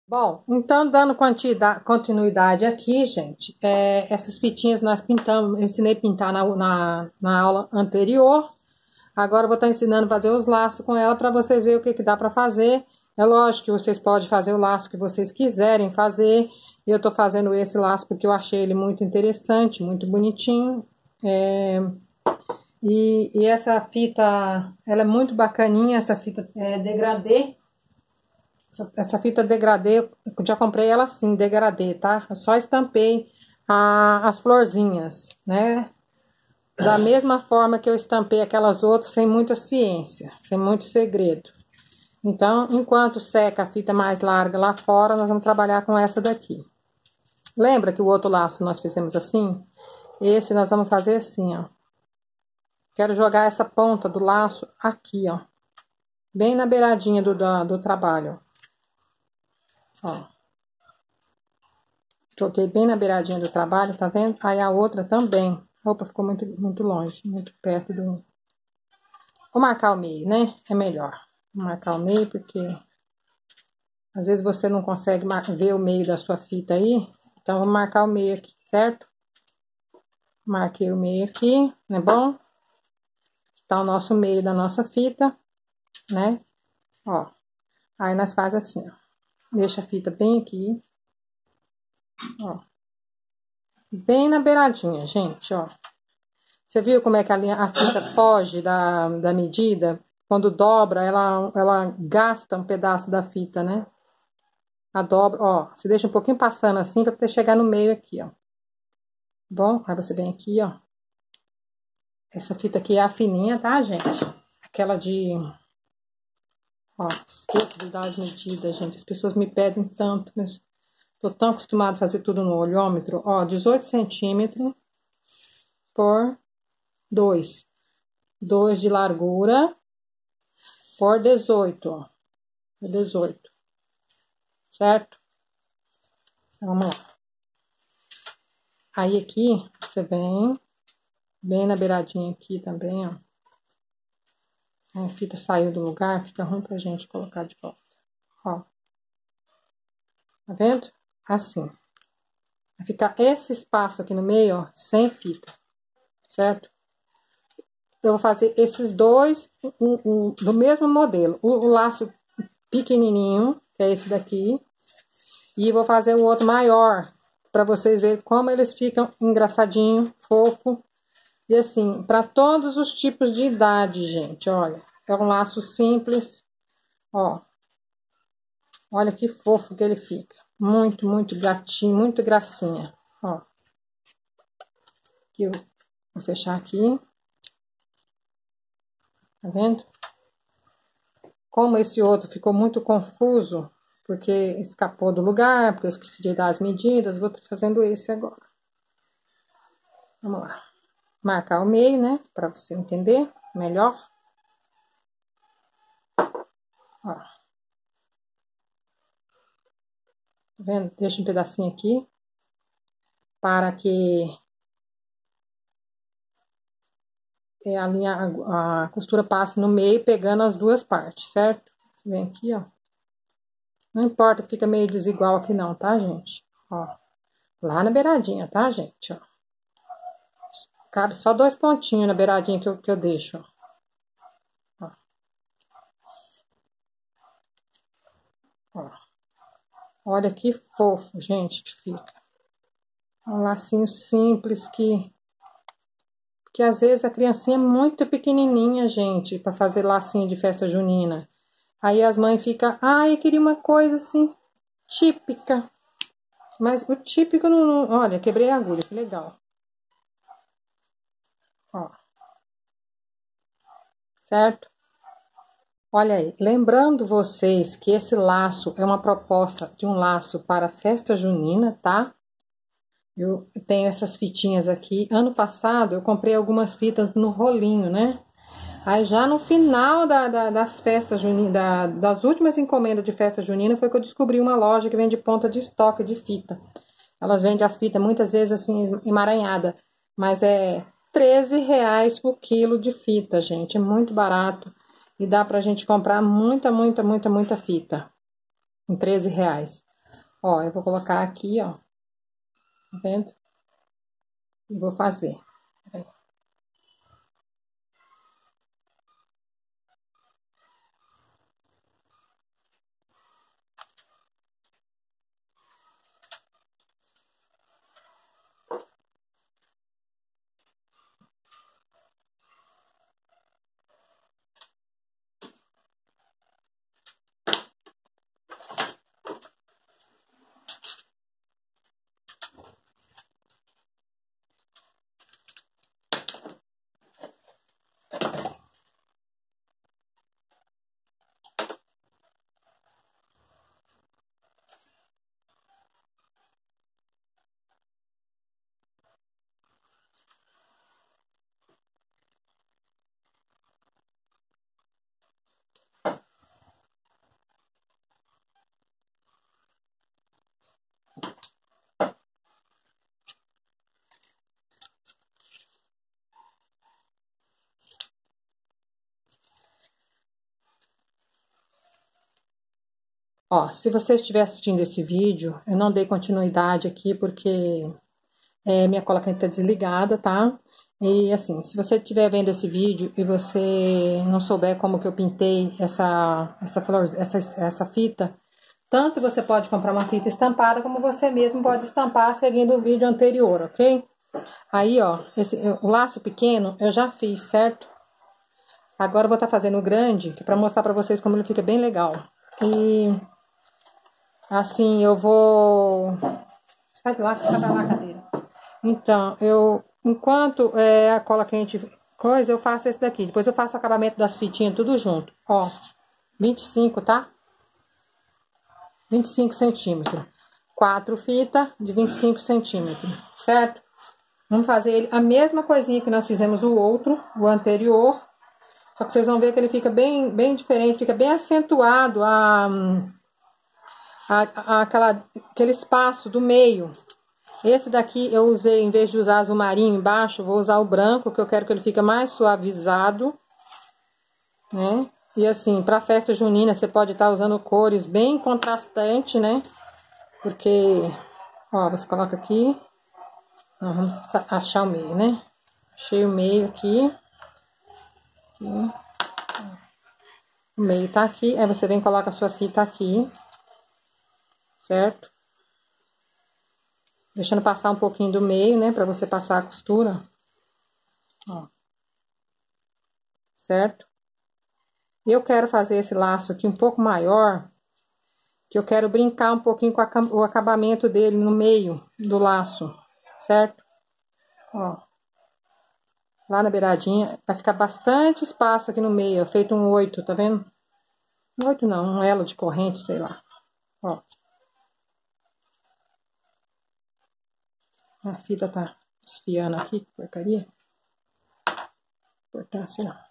Bom, então dando continuidade aqui, gente, essas fitinhas nós pintamos, eu ensinei a pintar na aula anterior. Agora eu vou estar ensinando a fazer os laços com ela para vocês verem o que dá para fazer. É lógico que vocês podem fazer o laço que vocês quiserem fazer. Eu estou fazendo esse laço porque eu achei ele muito interessante, muito bonitinho. E essa fita, ela é muito bacaninha, essa fita degradê. Essa fita degradê, eu já comprei ela assim, degradê, tá? Eu só estampei as florzinhas, né? Da mesma forma que eu estampei aquelas outras, sem muita ciência, sem muito segredo. Então, enquanto seca a fita mais larga lá fora, nós vamos trabalhar com essa daqui. Lembra que o outro laço nós fizemos assim? Esse nós vamos fazer assim, ó. Quero jogar essa ponta do laço aqui, ó. Bem na beiradinha do trabalho, ó. Joguei bem na beiradinha do trabalho, tá vendo? Aí a outra também. Opa, ficou muito longe, muito perto do... Vou marcar o meio, né? É melhor. Vou marcar o meio porque... às vezes você não consegue ver o meio da sua fita aí. Então, vou marcar o meio aqui, certo? Marquei o meio aqui, não é bom? Tá o nosso meio da nossa fita, né? Ó. Aí, nós faz assim, ó. Deixa a fita bem aqui. Ó. Bem na beiradinha, gente, ó. Você viu como é que a fita foge da medida? Quando dobra, ela gasta um pedaço da fita, né? A dobra, ó. Você deixa um pouquinho passando assim pra poder chegar no meio aqui, ó. Bom, aí você vem aqui, ó. Essa fita aqui é a fininha, tá, gente? Aquela de... Ó, esqueço de dar as medidas, gente. As pessoas me pedem tanto, mas tô tão acostumada a fazer tudo no olhômetro. Ó, 18 centímetros por 2. 2 de largura por 18, ó. 18. Certo? Então, vamos lá. Aí aqui, você vem bem na beiradinha aqui também, ó. A fita saiu do lugar, fica ruim pra gente colocar de volta. Ó. Tá vendo? Assim. Vai ficar esse espaço aqui no meio, ó, sem fita. Certo? Eu vou fazer esses dois do mesmo modelo. O laço pequenininho, que é esse daqui. E vou fazer o outro maior, pra vocês verem como eles ficam engraçadinho, fofo. E assim, para todos os tipos de idade, gente, olha. É um laço simples, ó. Olha que fofo que ele fica. Muito, muito gatinho, muito gracinha, ó. Aqui eu vou fechar aqui. Tá vendo? Como esse outro ficou muito confuso, porque escapou do lugar, porque eu esqueci de dar as medidas, vou fazendo esse agora. Vamos lá. Marcar o meio, né? Pra você entender melhor. Ó. Tá vendo? Deixa um pedacinho aqui. Para que a costura passe no meio, pegando as duas partes, certo? Você vem aqui, ó. Não importa que fica meio desigual aqui não, tá, gente? Ó. Lá na beiradinha, tá, gente? Ó. Cabe só 2 pontinhos na beiradinha que eu deixo, ó. Ó. Olha que fofo, gente, que fica. Um lacinho simples que às vezes a criancinha é muito pequenininha, gente, para fazer lacinho de festa junina. Aí as mães ficam, ai, eu queria uma coisa assim, típica. Mas o típico não... Olha, quebrei a agulha, que legal. Ó. Certo? Olha aí, lembrando vocês que esse laço é uma proposta de um laço para festa junina, tá? Eu tenho essas fitinhas aqui. Ano passado eu comprei algumas fitas no rolinho, né? Aí já no final das festas juninas, das últimas encomendas de festa junina, foi que eu descobri uma loja que vende ponta de estoque de fita. Elas vendem as fitas muitas vezes assim, emaranhada. Mas é R$13 por quilo de fita, gente. É muito barato. E dá pra gente comprar muita fita. Com R$13. Ó, eu vou colocar aqui, ó. Tá vendo? E vou fazer. Peraí. Ó, se você estiver assistindo esse vídeo, eu não dei continuidade aqui porque minha cola quente tá desligada, tá? E assim, se você estiver vendo esse vídeo e você não souber como que eu pintei essa fita, tanto você pode comprar uma fita estampada, como você mesmo pode estampar seguindo o vídeo anterior, ok? Aí, ó, o laço pequeno eu já fiz, certo? Agora eu vou estar fazendo o grande, para mostrar para vocês como ele fica bem legal. E assim, eu vou... Sai pra lá, a cadeira. Então, enquanto a cola quente coisa, eu faço esse daqui. Depois eu faço o acabamento das fitinhas tudo junto. Ó, 25, tá? 25 centímetros. 4 fitas de 25 centímetros, certo? Vamos fazer ele a mesma coisinha que nós fizemos o anterior. Só que vocês vão ver que ele fica bem diferente, fica bem acentuado aquele espaço do meio. Esse daqui eu usei, em vez de usar azul marinho embaixo, vou usar o branco, que eu quero que ele fique mais suavizado, né? E assim, para festa junina, você pode estar usando cores bem contrastantes, né? Porque, ó, você coloca aqui, nós vamos achar o meio, né? Achei o meio aqui. O meio tá aqui, aí você vem e coloca a sua fita aqui, certo? Deixando passar um pouquinho do meio, né, pra você passar a costura. Ó. Certo? Eu quero fazer esse laço aqui um pouco maior, que eu quero brincar um pouquinho com o acabamento dele no meio do laço, certo? Ó. Lá na beiradinha, vai ficar bastante espaço aqui no meio, feito um 8, tá vendo? Um 8 não, um elo de corrente, sei lá. Ó. A fita tá desfiando aqui, que porcaria. Vou cortar assim, ó.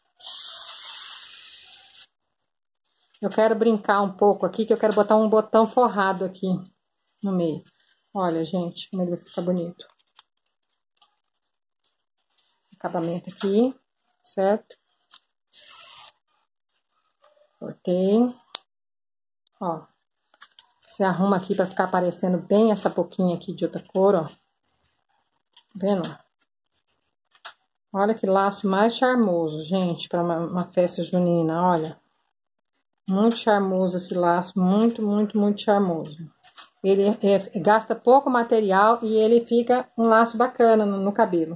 Eu quero brincar um pouco aqui, que eu quero botar um botão forrado aqui no meio. Olha, gente, como ele vai ficar bonito. Acabamento aqui, certo? Cortei. Ó. Você arruma aqui pra ficar aparecendo bem essa boquinha aqui de outra cor, ó. Tá vendo? Olha que laço mais charmoso, gente, para uma festa junina, olha. Muito charmoso esse laço, muito charmoso. Ele gasta pouco material e ele fica um laço bacana no cabelo.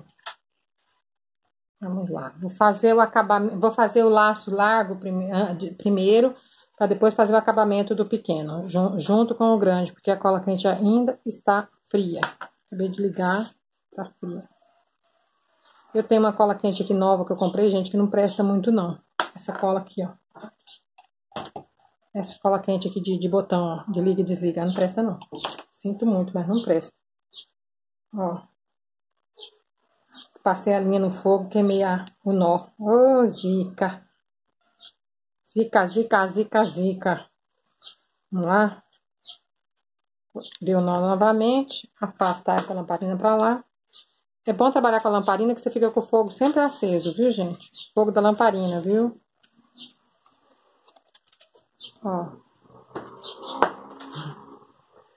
Vamos lá. Vou fazer o acabamento, vou fazer o laço largo primeiro, para depois fazer o acabamento do pequeno, junto com o grande, porque a cola quente ainda está fria. Acabei de ligar, tá fria. Eu tenho uma cola quente aqui nova que eu comprei, gente, que não presta muito, não. Essa cola aqui, ó. Essa cola quente aqui de botão, ó, de liga e desliga, não presta, não. Sinto muito, mas não presta. Ó. Passei a linha no fogo, queimei o nó. Ô, zica. Zica. Vamos lá. Deu o nó novamente. Afastar essa lamparina pra lá. É bom trabalhar com a lamparina que você fica com o fogo sempre aceso, viu, gente? Fogo da lamparina, viu? Ó.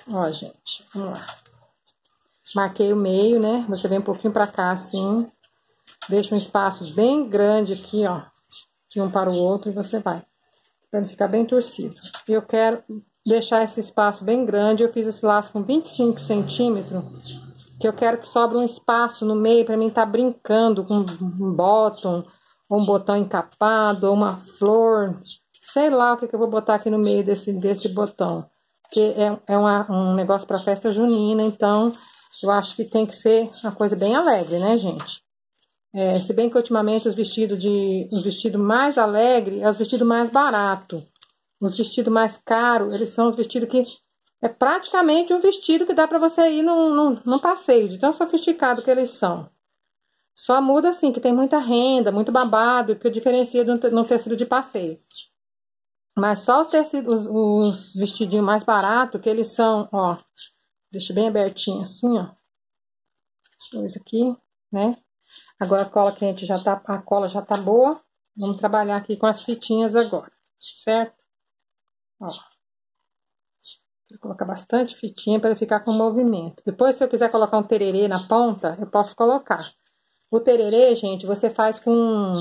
Ó, gente, vamos lá. Marquei o meio, né? Você vem um pouquinho pra cá, assim. Deixa um espaço bem grande aqui, ó. De um para o outro e você vai. Pra não ficar bem torcido. E eu quero deixar esse espaço bem grande. Eu fiz esse laço com 25 centímetros. Que eu quero que sobre um espaço no meio pra mim tá brincando com um bottom. Ou um botão encapado, ou uma flor. Sei lá o que eu vou botar aqui no meio desse botão. Porque um negócio pra festa junina, então eu acho que tem que ser uma coisa bem alegre, né, gente? Se bem que ultimamente os vestidos mais alegres é os vestidos mais baratos. Os vestidos mais caros, eles são os vestidos que é praticamente um vestido que dá pra você ir num passeio, de tão sofisticado que eles são. Só muda assim, que tem muita renda, muito babado, que diferencia no tecido de passeio. Mas só os tecidos, os vestidinhos mais baratos, que eles são, ó, deixa bem abertinho assim, ó. Os dois aqui, né? Agora a cola quente a cola já tá boa. Vamos trabalhar aqui com as fitinhas agora, certo? Ó. Vou colocar bastante fitinha para ficar com movimento. Depois, se eu quiser colocar um tererê na ponta, eu posso colocar. O tererê, gente, você faz com...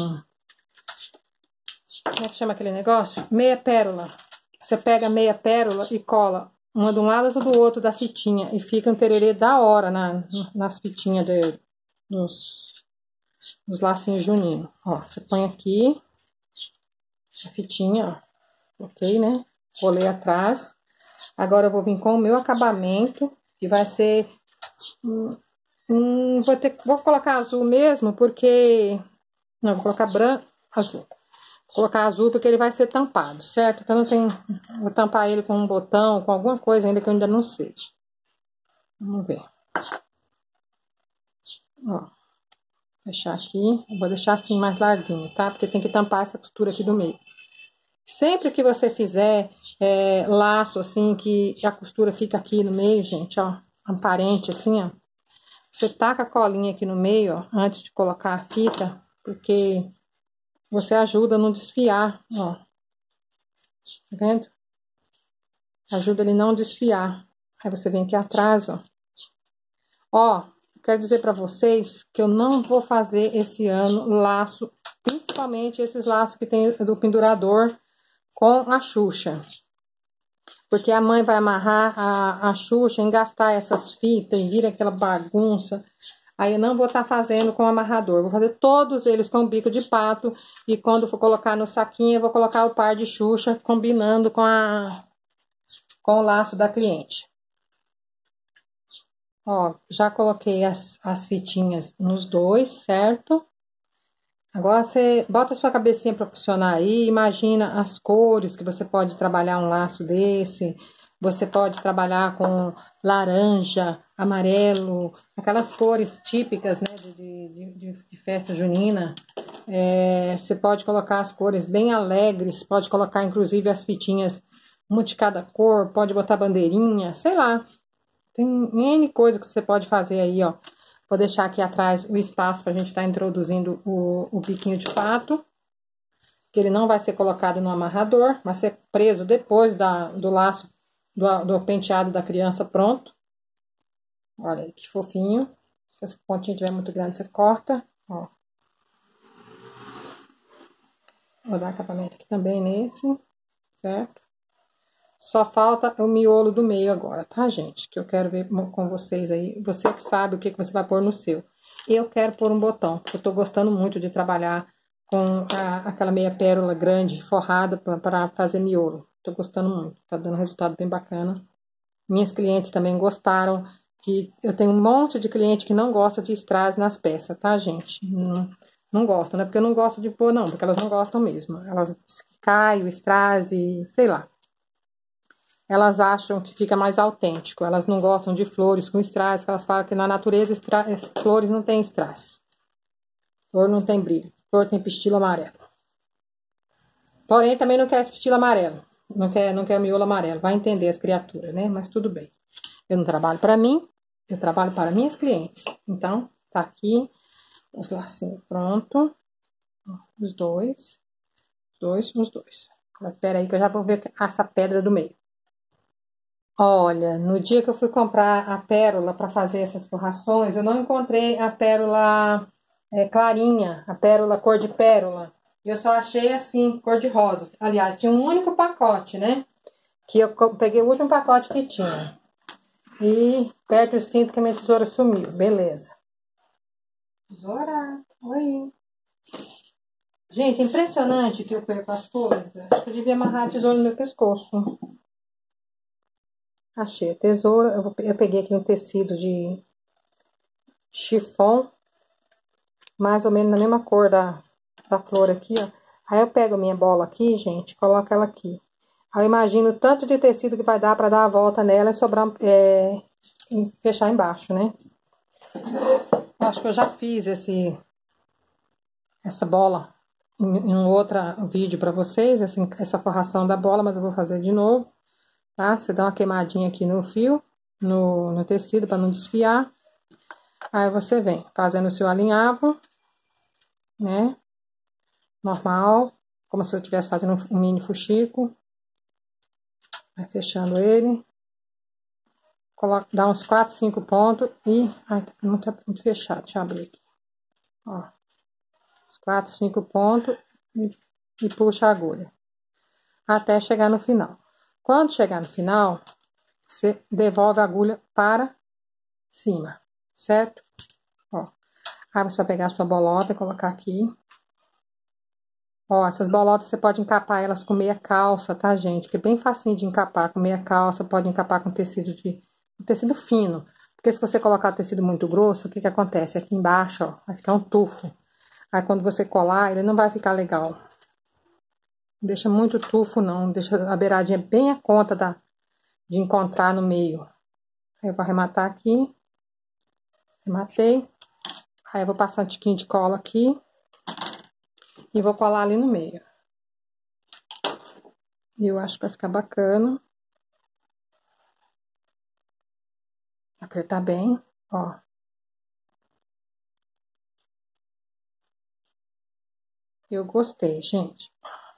Como é que chama aquele negócio? Meia pérola. Você pega meia pérola e cola uma de um lado e do outro da fitinha. E fica um tererê da hora nas fitinhas dos lacinhos juninos. Ó, você põe aqui a fitinha, ó. Ok, né? Colei atrás. Agora eu vou vir com o meu acabamento, que vai ser... vou colocar azul mesmo, porque... Não, vou colocar branco, azul. Vou colocar azul porque ele vai ser tampado, certo? Então eu tenho... Vou tampar ele com um botão, com alguma coisa ainda que eu ainda não sei. Vamos ver. Ó. Fechar aqui. Eu vou deixar assim mais larguinho, tá? Porque tem que tampar essa costura aqui do meio. Sempre que você fizer laço, assim, que a costura fica aqui no meio, gente, ó, aparente, assim, ó. Você taca a colinha aqui no meio, ó, antes de colocar a fita, porque você ajuda a não desfiar, ó. Tá vendo? Ajuda ele não desfiar. Aí você vem aqui atrás, ó. Ó, quero dizer pra vocês que eu não vou fazer esse ano laço, principalmente esses laços que tem do pendurador, com a Xuxa. Porque a mãe vai amarrar a Xuxa, engastar essas fitas e vira aquela bagunça. Aí eu não vou estar fazendo com amarrador. Vou fazer todos eles com bico de pato. E quando for colocar no saquinho, eu vou colocar o par de Xuxa combinando com o laço da cliente. Ó, já coloquei as fitinhas nos dois, certo? Agora você bota a sua cabecinha para funcionar aí, imagina as cores que você pode trabalhar um laço desse. Você pode trabalhar com laranja, amarelo, aquelas cores típicas, né, de festa junina. Você pode colocar as cores bem alegres, pode colocar inclusive as fitinhas, uma de cada cor, pode botar bandeirinha, sei lá. Tem N coisa que você pode fazer aí, ó. Vou deixar aqui atrás o espaço para a gente estar introduzindo o biquinho de pato. Que ele não vai ser colocado no amarrador, vai ser preso depois do laço, do penteado da criança pronto. Olha aí, que fofinho. Se essa pontinha estiver muito grande, você corta, ó. Vou dar acabamento aqui também nesse, certo? Só falta o miolo do meio agora, tá, gente? Que eu quero ver com vocês aí. Você que sabe o que você vai pôr no seu. Eu quero pôr um botão, porque eu tô gostando muito de trabalhar com aquela meia pérola grande, forrada, para fazer miolo. Tô gostando muito, tá dando um resultado bem bacana. Minhas clientes também gostaram, que eu tenho um monte de cliente que não gosta de strass nas peças, tá, gente? Não gostam, não é porque eu não gosto de pôr, não, porque elas não gostam mesmo. Elas caem o strass e sei lá. Elas acham que fica mais autêntico. Elas não gostam de flores com strass, elas falam que na natureza flores não tem strass. Flor não tem brilho. Flor tem pistilo amarelo. Porém, também não quer esse pistilo amarelo. Não quer miolo amarelo. Vai entender as criaturas, né? Mas tudo bem. Eu não trabalho para mim, eu trabalho para minhas clientes. Então, tá aqui os lacinhos pronto. Os dois. Os dois. Espera aí que eu já vou ver essa pedra do meio. Olha, no dia que eu fui comprar a pérola para fazer essas forrações, eu não encontrei a pérola clarinha, a pérola cor de pérola. Eu só achei assim, cor de rosa. Aliás, tinha um único pacote, né? Que eu peguei o último pacote que tinha. E perto eu sinto que a minha tesoura sumiu. Beleza. Tesoura, oi. Gente, é impressionante que eu perco as coisas. Acho que eu devia amarrar a tesoura no meu pescoço. Achei a tesoura. Eu peguei aqui um tecido de chiffon, mais ou menos na mesma cor da flor aqui, ó. Aí eu pego a minha bola aqui, gente, coloco ela aqui. Aí eu imagino o tanto de tecido que vai dar pra dar a volta nela e sobrar, e fechar embaixo, né? Acho que eu já fiz essa bola em um outro vídeo pra vocês, essa forração da bola, mas eu vou fazer de novo, tá? Você dá uma queimadinha aqui no fio, no tecido pra não desfiar. Aí você vem fazendo o seu alinhavo, né? Normal, como se eu estivesse fazendo um mini fuxico. Vai fechando ele. Coloca, dá uns 4, 5 pontos e... Ai, tá muito fechado, deixa eu abrir aqui. Ó. 4, 5 pontos e puxa a agulha. Até chegar no final. Quando chegar no final, você devolve a agulha para cima, certo? Ó. Aí você vai pegar a sua bolota e colocar aqui. Ó, essas bolotas você pode encapar elas com meia calça, tá, gente? Que é bem facinho de encapar com meia calça, pode encapar com tecido fino. Porque se você colocar tecido muito grosso, o que que acontece? Aqui embaixo, ó, vai ficar um tufo. Aí quando você colar, ele não vai ficar legal. Não deixa muito tufo, não. Deixa a beiradinha bem a conta de encontrar no meio. Aí eu vou arrematar aqui. Arrematei. Aí eu vou passar um tiquinho de cola aqui. E vou colar ali no meio. E eu acho que vai ficar bacana. Apertar bem, ó. Eu gostei, gente.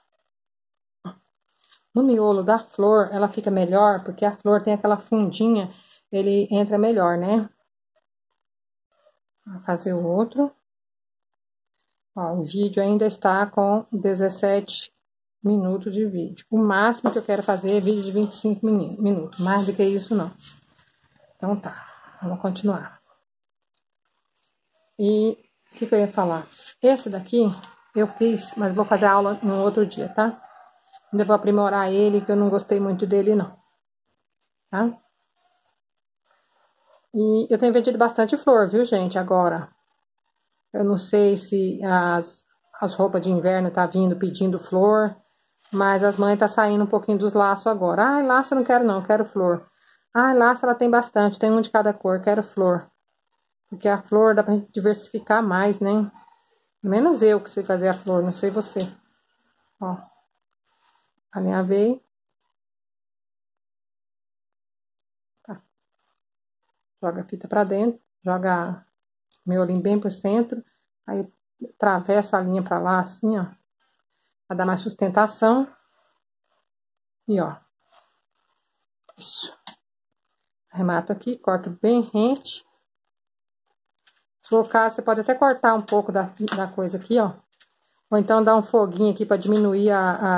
No miolo da flor, ela fica melhor, porque a flor tem aquela fundinha, ele entra melhor, né? Vou fazer o outro. Ó, o vídeo ainda está com 17 minutos de vídeo. O máximo que eu quero fazer é vídeo de 25 minutos. Mais do que isso, não. Então tá, vamos continuar. E o que eu ia falar? Esse daqui eu fiz, mas vou fazer a aula em outro dia, tá? Ainda vou aprimorar ele, que eu não gostei muito dele, não. Tá? E eu tenho vendido bastante flor, viu, gente, agora. Eu não sei se as roupas de inverno tá vindo pedindo flor, mas as mães tá saindo um pouquinho dos laços agora. Ai, laço eu não quero não, quero flor. Ai, laço ela tem bastante, tem um de cada cor, quero flor. Porque a flor dá pra gente diversificar mais, né? Menos eu que sei fazer a flor, não sei você. Ó, alinhavei. Tá. Joga a fita pra dentro, joga miolinho bem pro centro, aí atravesso a linha pra lá, assim, ó, pra dar mais sustentação. E, ó, isso. Arremato aqui, corto bem rente. Se for o caso, você pode até cortar um pouco da coisa aqui, ó. Ou então dar um foguinho aqui pra diminuir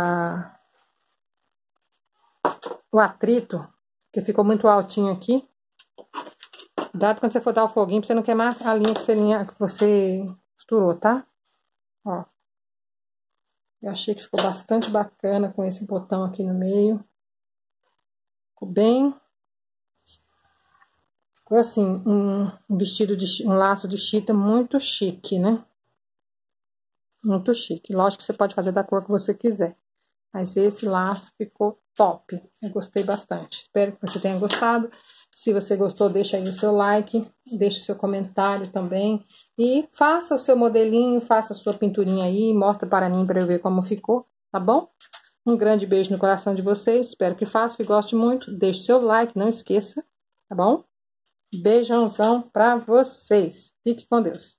o atrito, que ficou muito altinho aqui. Cuidado quando você for dar o foguinho pra você não queimar a linha que você costurou, tá? Ó. Eu achei que ficou bastante bacana com esse botão aqui no meio. Ficou bem... Ficou assim, um vestido um laço de chita muito chique, né? Muito chique. Lógico que você pode fazer da cor que você quiser. Mas esse laço ficou top. Eu gostei bastante. Espero que você tenha gostado. Se você gostou, deixa aí o seu like. Deixa o seu comentário também. E faça o seu modelinho, faça a sua pinturinha aí. Mostra para mim para eu ver como ficou, tá bom? Um grande beijo no coração de vocês. Espero que faça, que goste muito. Deixe seu like, não esqueça, tá bom? Beijãozão pra vocês. Fique com Deus.